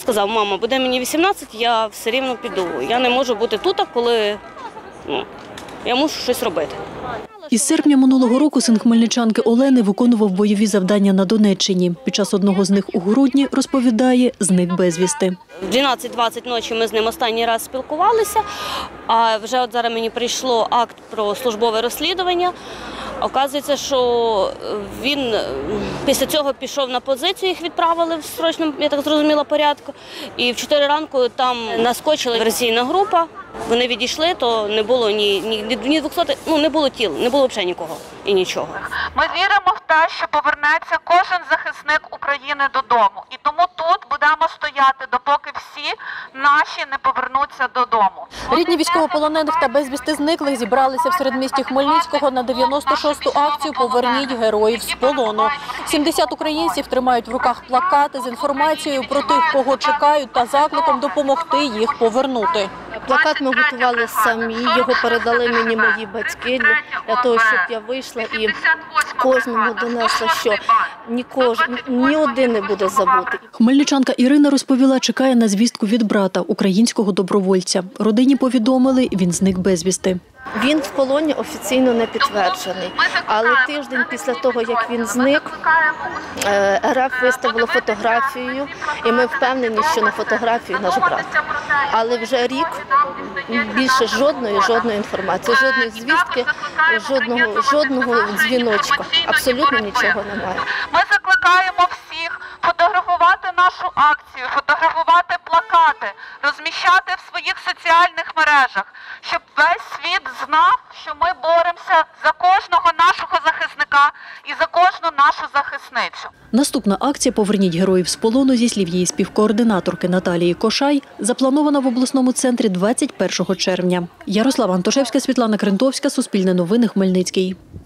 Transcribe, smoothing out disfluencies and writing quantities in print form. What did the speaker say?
Сказав: мама, буде мені 18, я все рівно піду. Я не можу бути тут, коли я мушу щось робити. Із серпня минулого року син хмельничанки Олени виконував бойові завдання на Донеччині. Під час одного з них у грудні, розповідає, зник безвісти. В 12:20 ночі ми з ним останній раз спілкувалися, а вже от зараз мені прийшло акт про службове розслідування. Оказується, що він після цього пішов на позицію, їх відправили в срочному, я так зрозуміла, порядку. І в 4 ранку там наскочила диверсійна група. Вони відійшли, то не було ні 200, не було тіл, не було взагалі нікого і нічого. Ми віримо в те, що повернеться кожен захисник України додому. І тому тут будемо стояти, допоки всі наші не повернуться додому. Рідні військовополонених та безвісти зниклих зібралися в середмісті Хмельницького на 96-ту акцію «Поверніть героїв з полону». 70 українців тримають в руках плакати з інформацією про тих, кого чекають, та закликом допомогти їх повернути. Плакат ми готували самі, його передали мені мої батьки для того, щоб я вийшла і кожному донесла, що ні один не буде забути. Хмельничанка Ірина розповіла, чекає на звістку від брата, українського добровольця. Родині повідомили, він зник безвісти. Він в полоні офіційно не підтверджений, але тиждень після того, як він зник, РФ виставило фотографію, і ми впевнені, що на фотографії наш брат. Але вже рік більше жодної інформації, жодної звістки, жодного дзвіночка, абсолютно нічого немає. Ми закликаємо всіх фотографувати нашу акцію, фотографувати плакати, розміщати в своїх соціальних мережах, щоб весь світ знав, що ми боремося за кожного нашого захисника і за кожну нашу захисницю. Наступна акція «Поверніть героїв з полону», зі слів її співкоординаторки Наталії Кошай, запланована в обласному центрі 21 червня. Ярослава Антошевська, Світлана Крентовська, Суспільне новини, Хмельницький.